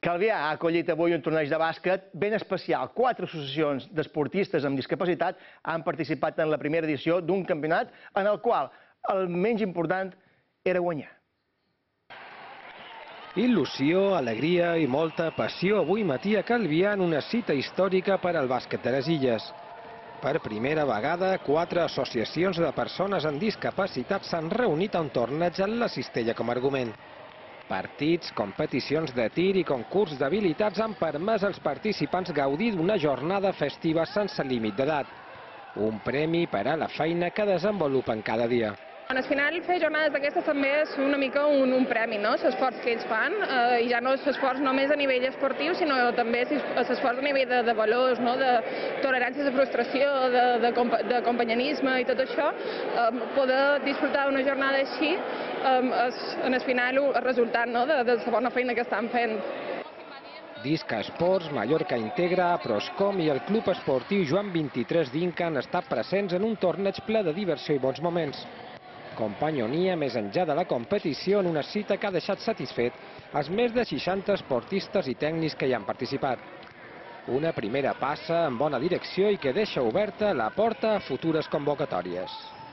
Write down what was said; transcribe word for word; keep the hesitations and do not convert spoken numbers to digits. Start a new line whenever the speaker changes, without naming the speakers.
Calvià ha acollit avui un torneig de bàsquet ben especial. Quatre associacions d'esportistes amb discapacitat han participat en la primera edició d'un campionat en el qual el menys important era guanyar.
Il·lusió, alegria i molta passió avui matí a Calvià en una cita històrica per al bàsquet de les Illes. Per primera vegada, quatre associacions de persones amb discapacitat s'han reunit a un torneig en la cistella com a argument. Partits, competicions de tir i concurs d'habilitats han permès als participants gaudir d'una jornada festiva sense límit d'edat. Un premi per a la feina que desenvolupen cada dia.
Al final, fer jornades d'aquestes també és una mica un, un premi, no? L'esforç que ells fan, eh, i ja no és l'esforç només a nivell esportiu, sinó també l'esforç a nivell de, de valors, no? De tolerància a la frustració, de, de, de companyerisme i tot això. Eh, poder disfrutar d'una jornada així eh, és, en el final, el resultat, no? de, de la bona feina que estan fent.
Disca Esports, Mallorca Integra, Proscom i el Club Esportiu Joan vint-i-tres d'Inca han estat presents en un torneig ple de diversió i bons moments. Companyonia més enllà de la competició en una cita que ha deixat satisfet els més de seixanta esportistes i tècnics que hi han participat. Una primera passa en bona direcció i que deixa oberta la porta a futures convocatòries.